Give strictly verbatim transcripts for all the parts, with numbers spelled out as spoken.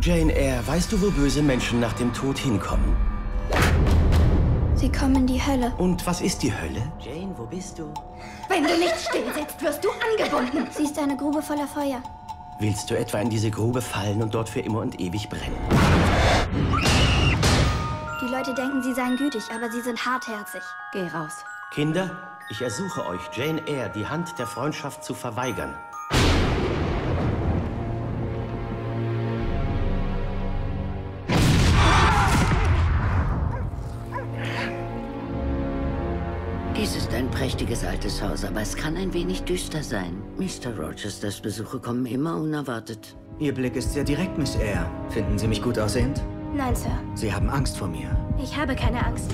Jane Eyre, weißt du, wo böse Menschen nach dem Tod hinkommen? Sie kommen in die Hölle. Und was ist die Hölle? Jane, wo bist du? Wenn du nicht still sitzt, wirst du angebunden. Sie ist eine Grube voller Feuer. Willst du etwa in diese Grube fallen und dort für immer und ewig brennen? Die Leute denken, sie seien gütig, aber sie sind hartherzig. Geh raus. Kinder, ich ersuche euch, Jane Eyre die Hand der Freundschaft zu verweigern. Dies ist ein prächtiges altes Haus, aber es kann ein wenig düster sein. Mister Rochesters Besuche kommen immer unerwartet. Ihr Blick ist sehr direkt, Miss Eyre. Finden Sie mich gut aussehend? Nein, Sir. Sie haben Angst vor mir. Ich habe keine Angst.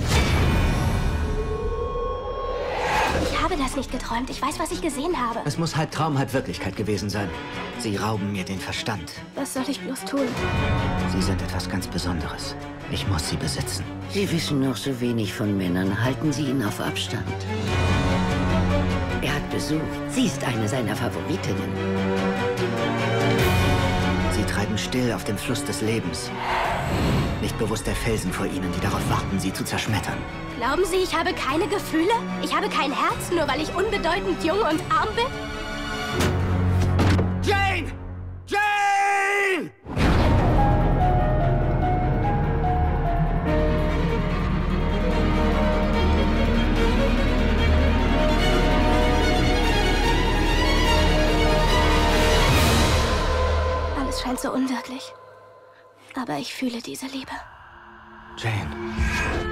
Ich habe das nicht geträumt. Ich weiß, was ich gesehen habe. Es muss halb Traum, halb Wirklichkeit gewesen sein. Sie rauben mir den Verstand. Was soll ich bloß tun? Sie sind etwas ganz Besonderes. Ich muss sie besitzen. Sie wissen noch so wenig von Männern. Halten Sie ihn auf Abstand. Er hat Besuch. Sie ist eine seiner Favoritinnen. Sie treiben still auf dem Fluss des Lebens. Nicht bewusst der Felsen vor ihnen, die darauf warten, sie zu zerschmettern. Glauben Sie, ich habe keine Gefühle? Ich habe kein Herz, nur weil ich unbedeutend jung und arm bin? Jane! Jane! Alles scheint so unwirklich. Aber ich fühle diese Liebe. Jane.